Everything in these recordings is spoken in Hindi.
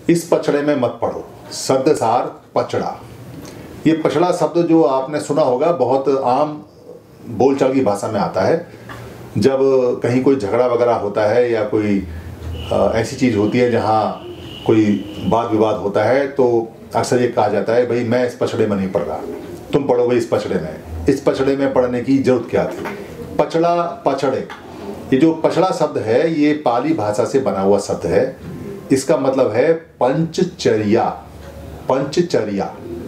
इस पचड़े में मत पड़ो। शब्दसार पचड़ा। ये पचड़ा शब्द जो आपने सुना होगा, बहुत आम बोलचाल की भाषा में आता है। जब कहीं कोई झगड़ा वगैरह होता है या कोई ऐसी चीज़ होती है जहाँ कोई वाद विवाद होता है, तो अक्सर ये कहा जाता है, भाई मैं इस पचड़े में नहीं पड़ रहा, तुम पढ़ो भाई इस पचड़े में। इस पचड़े में पढ़ने की जरूरत क्या थी? पचड़ा, पचड़े, ये जो पचड़ा शब्द है ये पाली भाषा से बना हुआ शब्द है। इसका मतलब है पंचचर्या। पंचचर्या,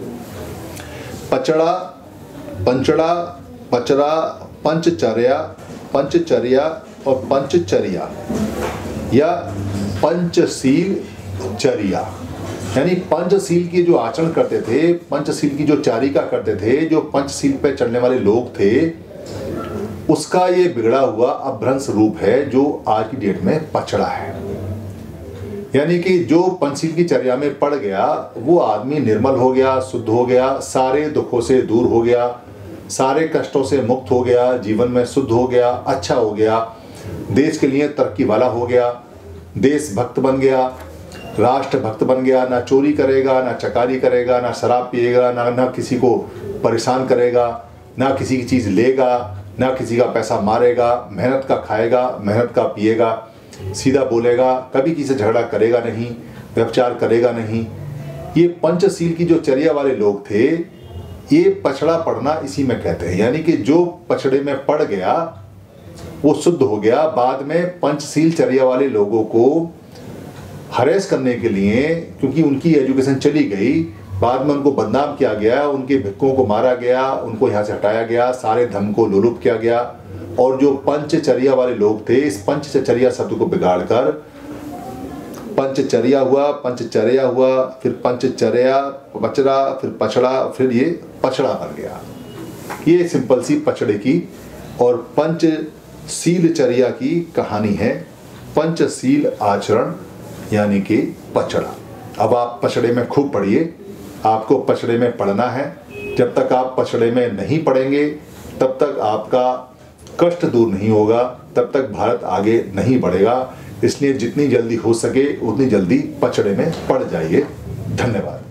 पचड़ा, पंचड़ा, पचड़ा, पंचचर्या, पंचचर्या और पंचचर्या या पंचशील चर्या, यानी पंचशील की जो आचरण करते थे, पंचशील की जो चारिका करते थे, जो पंचशील पे चलने वाले लोग थे, उसका ये बिगड़ा हुआ अभ्रंश रूप है जो आज की डेट में पचड़ा है। यानी कि जो पंचशील की चर्या में पड़ गया वो आदमी निर्मल हो गया, शुद्ध हो गया, सारे दुखों से दूर हो गया, सारे कष्टों से मुक्त हो गया, जीवन में शुद्ध हो गया, अच्छा हो गया, देश के लिए तरक्की वाला हो गया, देशभक्त बन गया, राष्ट्र भक्त बन गया, ना चोरी करेगा, ना चकारी करेगा, ना शराब पिएगा, ना किसी को परेशान करेगा, ना किसी की चीज़ लेगा, ना किसी का पैसा मारेगा, मेहनत का खाएगा, मेहनत का पिएगा, सीधा बोलेगा, कभी किसी से झगड़ा करेगा नहीं, व्यभिचार करेगा नहीं। ये पंचशील की जो चर्या वाले लोग थे, ये पचड़ा पड़ना इसी में कहते हैं। यानी कि जो पचड़े में पड़ गया वो शुद्ध हो गया। बाद में पंचशील चर्या वाले लोगों को हरेस करने के लिए, क्योंकि उनकी एजुकेशन चली गई, बाद में उनको बदनाम किया गया, उनके भिक्खुओं को मारा गया, उनको यहाँ से हटाया गया, सारे धर्म को लोलुप किया गया। और जो पंचचर्या वाले लोग थे, इस पंचचर्या शब्द को बिगाड़कर पंचचर्या हुआ, पंचचर्या हुआ, फिर पंचचर्या, पचड़ा, फिर पचड़ा, फिर ये पचड़ा बन गया। ये सिंपल सी पचड़े की और पंचशील चर्या की कहानी है। पंचशील आचरण यानी कि पचड़ा। अब आप पचड़े में खूब पढ़िए, आपको पचड़े में पढ़ना है। जब तक आप पचड़े में नहीं पढ़ेंगे तब तक आपका कष्ट दूर नहीं होगा, तब तक भारत आगे नहीं बढ़ेगा। इसलिए जितनी जल्दी हो सके उतनी जल्दी पचड़े में पड़ जाइए। धन्यवाद।